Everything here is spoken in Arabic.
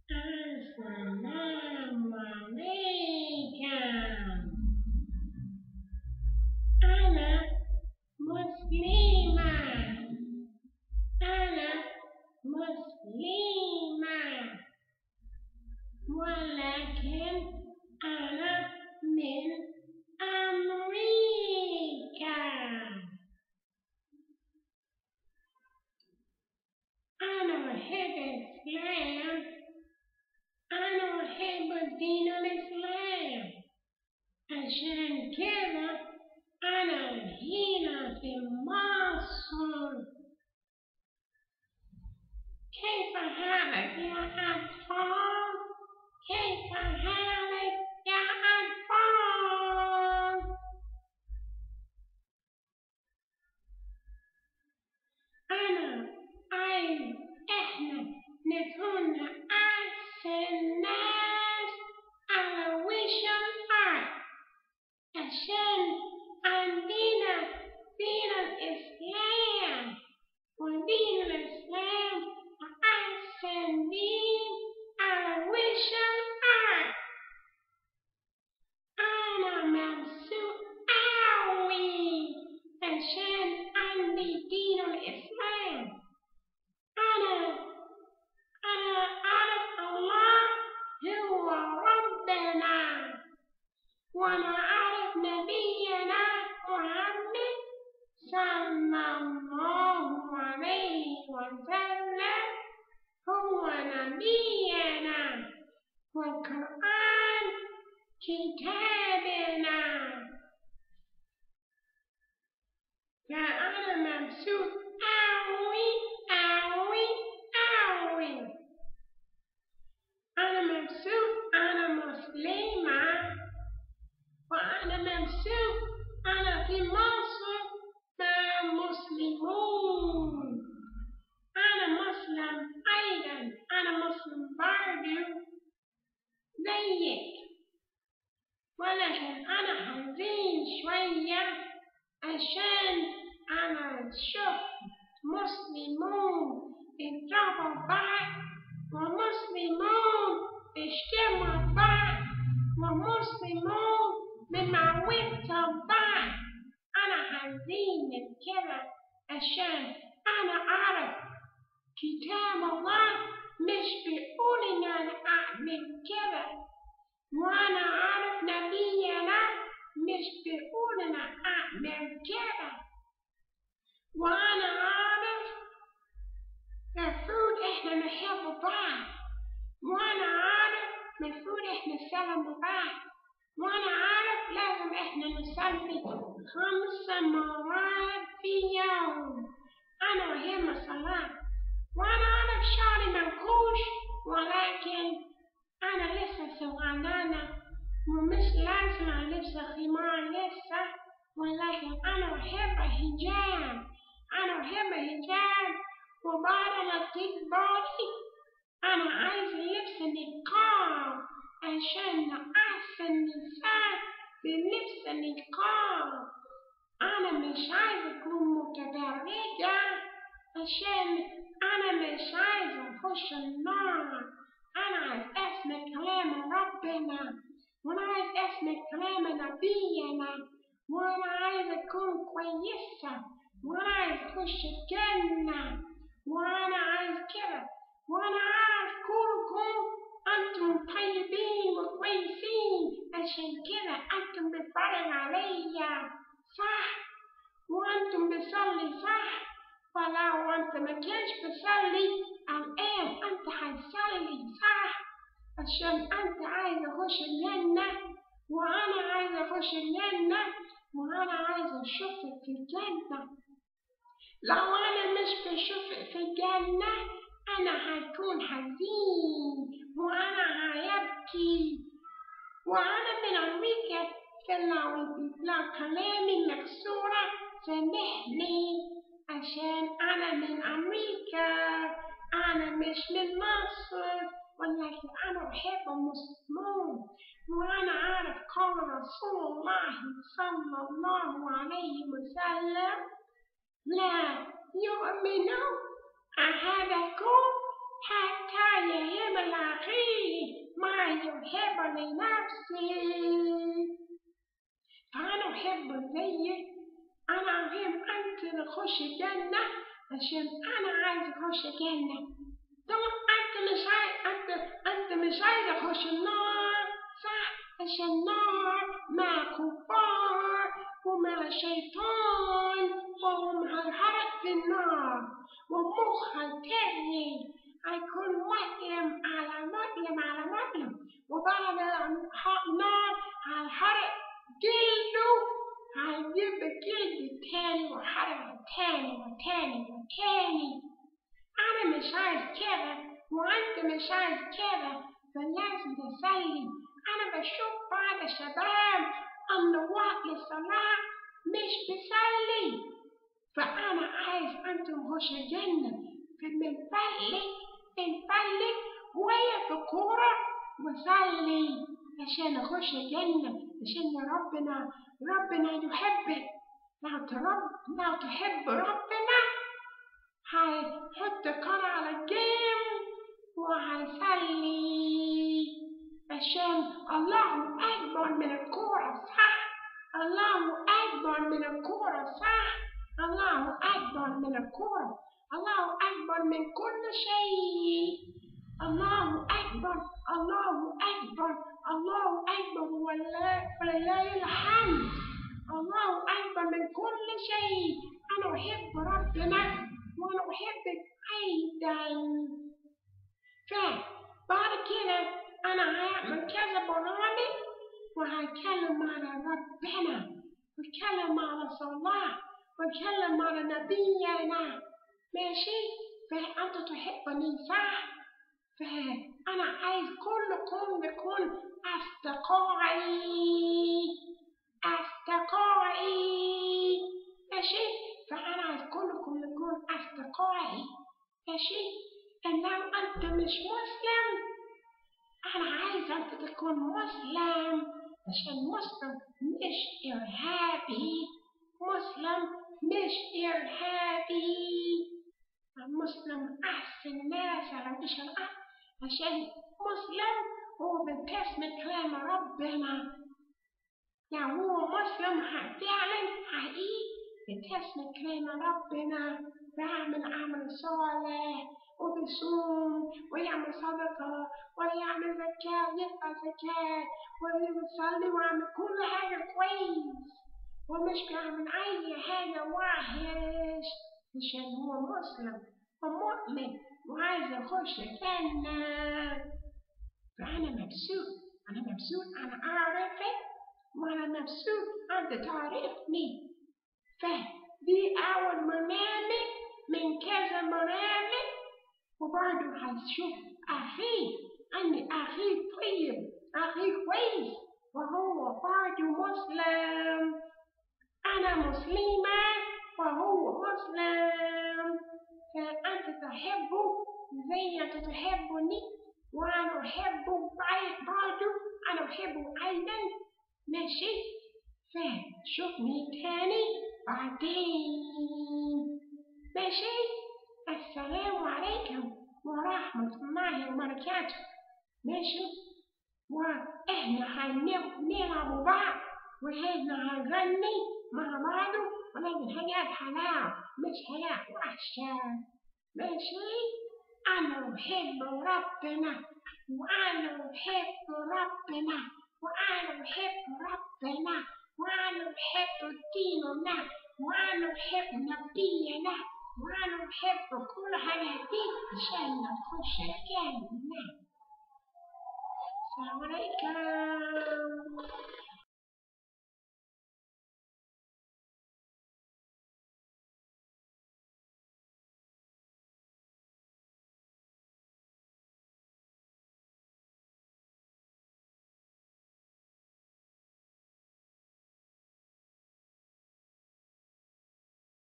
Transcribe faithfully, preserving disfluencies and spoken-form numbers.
السلام عليكم. أنا مسلمة. أنا مسلمة، ولكن أنا من أمريكا. أنا أحب الإسلام. أنا أحب الدين الإسلام، عشان كذا أنا هنا في مصر. كيف حالك يا أطفال؟ كيف حالك يا أطفال؟ أنا عايز إحنا نكون أحسن ناس على وش الأرض، عشان عندنا دين الإسلام، ودين الإسلام أحسن دين على وش الأرض. أنا مبسوط أوي عشان عندي دين الإسلام. أنا أنا أعرف الله هو ربنا، وأنا أعرف نبينا محمد صلى الله عليه وسلم هو نبينا، والقرآن كتابنا. فأنا مبسوط أوي أوي أوي. أنا مبسوط أنا مسلمة، وأنا مبسوط أنا في مصر مع مسلمون. أنا مسلم أيضا، أنا مسلم برضو زيك، ولكن أنا حزين شوية عشان أنا شفت مسلمون يضربوا بعض، ومسلمون يشتموا بعض، ومسلمون بيموتوا بعض. أنا حزين كده عشان أنا أعرف كتاب الله مش بيقول إن أنا أعمل كده، وأنا أعرف نبينا مش بيقول أنا أعمل كده، وأنا أعرف المفروض إحنا نحب بعض، وأنا عارف المفروض إحنا نسلم بعض، وأنا عارف لازم إحنا نصلي خمس مرات في يوم. أنا أهم الصلاة، وأنا عارف شعري منكوش، ولكن أنا لسه صغننة ومش لازم ألبس خمار لسه، ولكن أنا أحب الحجاب. أنا أحب الحجاب، وبعد ما تكبري أنا عايز لبس نقاب عشان أحسن نساء بلبس نقاب. أنا مش عايز أكون متبرجة عشان أنا مش عايز أخش النار. أنا عايز أسمع كلام ربنا، وأنا عايز أسمع كلام نبينا، وأنا عايز أكون كويسة، وأنا عايز أخش الجنة، وأنا عايز كده. وأنا عارف كلكم أنتم طيبين وكويسين، عشان كده أنتم بتتفرجوا عليا صح، وأنتم بتصلي صح. ولو أنت ما كنتش بتصلي الآن أنت هتصلي صح، عشان أنت عايز أخش الجنة، وأنا عايز أخش الجنة، وأنا عايز أشوفك في الجنة. لو أنا مش بشوفك في الجنة أنا هكون حزين، وأنا هيبكي، وأنا من أمريكا، فلو لو كلامي مكسورة سامحني، عشان أنا من أمريكا، أنا مش من مصر، ولكن أنا أحب المسلمون، وأنا أعرف قول رسول الله صلى الله عليه وسلم: لا يؤمن أحدكم حتى يهب لأخيه ما يحب لنفسه. فأنا أحب زيك، أنا أحب أنت تخش الجنة عشان أنا عايز أخش الجنة. طبعا أنت مش عايز أنت أنت مش عايز أخش النار، صح؟ عشان النار مع كفار ومع شيطان وهم هيحرق في النار ومخ هيتغلي، هيكون مظلم على مظلم على مظلم، وبعد النار هيحرق جلده، هيجيب جلد تاني وحرق تاني وتاني وتاني. أنا مش عايز كده وأنت مش عايز كده، فلازم تصلي. أنا بشوف بعض الشباب أن وقت الصلاة مش بيصلي، فأنا عايز أنتم تخشوا الجنة، فبنفلك بنفلك ويا في كورة وصلي عشان نخش الجنة، عشان ربنا ربنا يحبك. لو ترب لو تحب ربنا هيحط قرع على الجيم وهيصلي، عشان الله أكبر من الكورة، صح؟ الله أكبر من الكورة، صح؟ الله أكبر من الكورة، الله أكبر من كل شيء. الله أكبر الله أكبر الله أكبر ولله الحمد. الله أكبر من كل شيء. أنا أحب ربنا وأنا أحبك أيضا. فبعد كده أنا هعمل كذا برامج وهتكلم على ربنا واتكلم على صلاة واتكلم على نبينا، ماشي؟ فأنت تحبني، صح؟ فأنا عايز كلكم يكون أصدقائي أصدقائي ماشي؟ فأنا عايز كلكم يكون أصدقائي، ماشي؟ لو أنت مش مسلم أنا عايز أنت تكون مسلم، عشان مسلم مش إرهابي، مسلم مش إرهابي. المسلم أحسن ناس على وجه الأرض، عشان مسلم هو بيسمع كلام ربنا. يعني هو مسلم فعلا حقيقي بتسمع كلام ربنا، بيعمل عمل صالح وبيصوم ويعمل صدقة ويعمل زكاة، يدفع زكاة ويصلي ويعمل كل حاجة كويس، ومش بيعمل أي حاجة وحش، عشان هو مسلم ومؤمن وعايز يخش الجنة. فأنا مبسوط أنا مبسوط أنا أعرفك وأنا مبسوط أنت تعرفني. فدي أول برنامج من كذا برنامج، وبرضه هتشوف أخي أن أخي طيب، أخي كويس، وهو برضه مسلم. أنا مسلمة وهو مسلم، فأنت تحبه زي أنت تحبني وأنا أحبه برضه، أنا أحبه أيضا، ماشي؟ فشوفني تاني بعدين، ماشي؟ السلام عليكم ورحمة الله وبركاته، ماشي؟ وإحنا هنلعب بعض وإحنا هنغني مع بعض ونعمل حاجات حلال مش حاجات وحشة، ماشي؟ أنا أحب ربنا وأنا أحب ربنا وأنا أحب ربنا وأنا أحب ديننا وأنا أحب نبينا وأنا أحب كل حاجة دي عشان نخش الجنة. السلام عليكم.